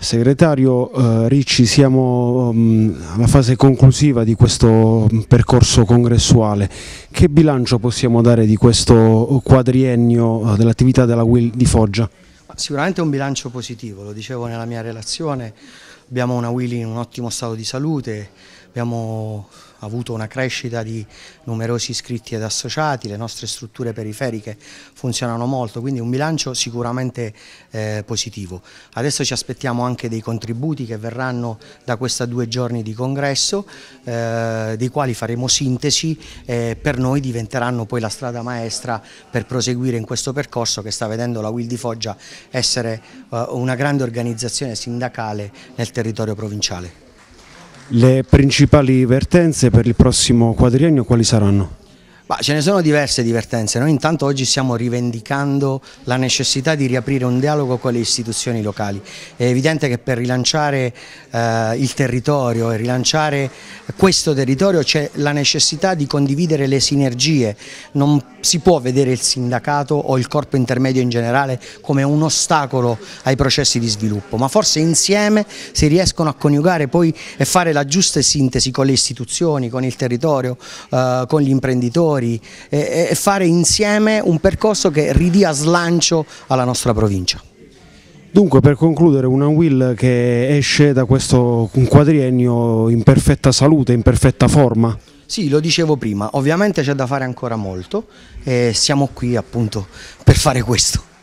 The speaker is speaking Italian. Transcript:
Segretario Ricci, siamo alla fase conclusiva di questo percorso congressuale. Che bilancio possiamo dare di questo quadriennio dell'attività della UIL di Foggia? Sicuramente un bilancio positivo, lo dicevo nella mia relazione, abbiamo una UIL in un ottimo stato di salute, abbiamo avuto una crescita di numerosi iscritti ed associati, le nostre strutture periferiche funzionano molto, quindi un bilancio sicuramente positivo. Adesso ci aspettiamo anche dei contributi che verranno da questi 2 giorni di congresso, dei quali faremo sintesi e per noi diventeranno poi la strada maestra per proseguire in questo percorso che sta vedendo la UIL di Foggia essere una grande organizzazione sindacale nel territorio provinciale. Le principali vertenze per il prossimo quadriennio quali saranno? Ce ne sono diverse vertenze. Noi intanto oggi stiamo rivendicando la necessità di riaprire un dialogo con le istituzioni locali. È evidente che per rilanciare il territorio e rilanciare questo territorio c'è la necessità di condividere le sinergie. Non si può vedere il sindacato o il corpo intermedio in generale come un ostacolo ai processi di sviluppo, ma forse insieme si riescono a coniugare poi e fare la giusta sintesi con le istituzioni, con il territorio, con gli imprenditori, e fare insieme un percorso che ridia slancio alla nostra provincia. Dunque, per concludere, una UIL che esce da questo quadriennio in perfetta salute, in perfetta forma? Sì, lo dicevo prima, ovviamente c'è da fare ancora molto e siamo qui appunto per fare questo.